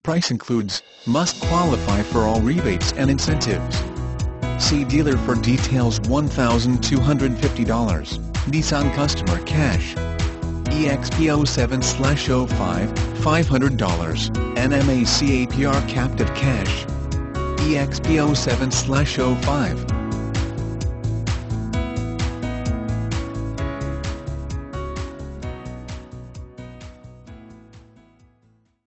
Price includes, must qualify for all rebates and incentives. See dealer for details. $1,250, Nissan Customer Cash. EXP07/05, $500, NMAC APR Captive Cash. EXP07/05,